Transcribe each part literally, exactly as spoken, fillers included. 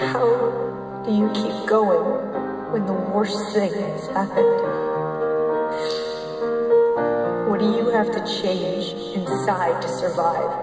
How do you keep going when the worst thing has happened? What do you have to change inside to survive?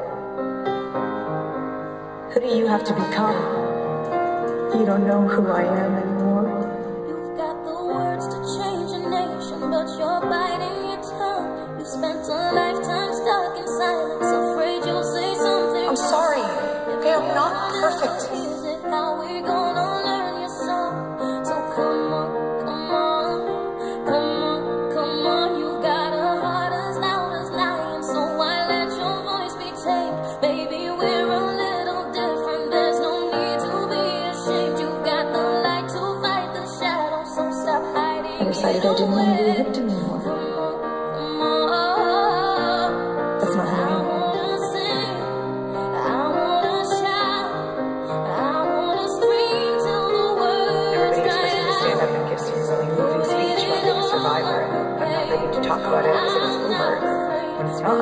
Who do you have to become? You don't know who I am anymore. You've got the words to change a nation, but you're biting your tongue. You spent a lifetime stuck in silence, afraid you'll say something. I'm sorry. Okay, I'm not perfect. Is it how we gonna learn your song? So come on, come on, come on, come on. You've got a heart as loud as lion, so why let your voice be tamed? Baby, we're a little different. There's no need to be ashamed. You've got the light to fight the shadow, so stop hiding. I decided I didn't want to be a victim anymore. Come on, That's not how I am. To talk about it as if it's over when it's not.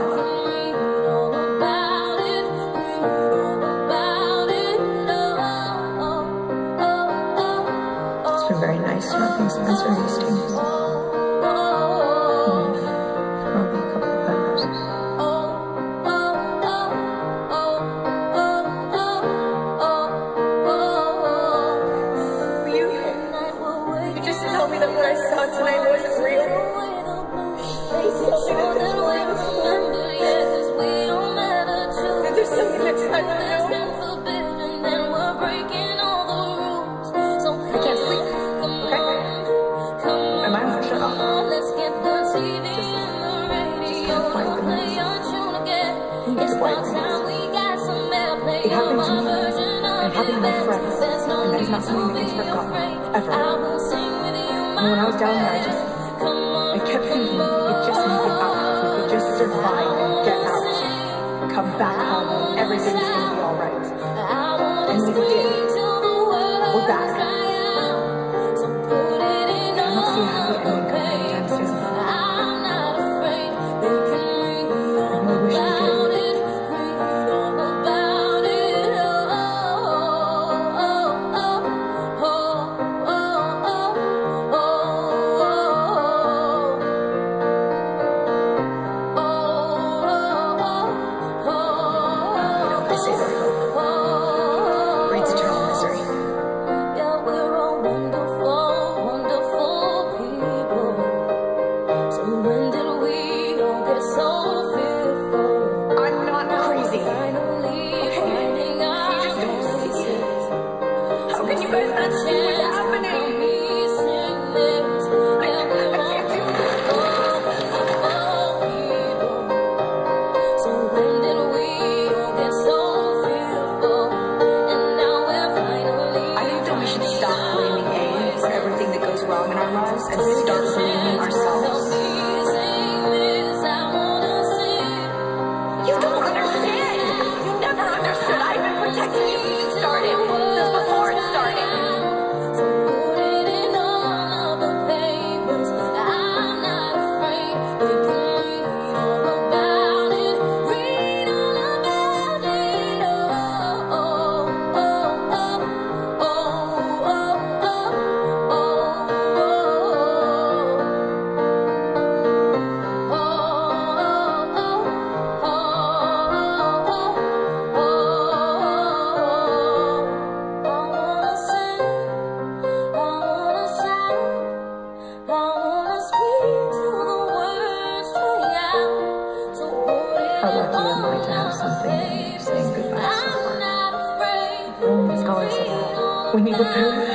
It's been very nice not being Spencer Hastings. And probably a couple of others. Will you, you just tell me that what I saw tonight wasn't real? There's something that's I don't know. I can't sleep. Okay? My mind won't shut off. Just, just quiet the noise. You need to quiet the noise. It happened to me. And it happened to my friends. And that is not something that gets forgotten. Ever. And when I was down there, I just... I kept thinking, it just needed out. We could just survive and get out. Come back home and everything's gonna be alright. And we did. We're back. I don't see a happy ending coming anytime soon. And I wish we did. And start blaming ourselves. You don't understand. You never understood. I've been protecting you since it started. Since before it started. How lucky am I to have something saying goodbye so far? That's all I said. We need to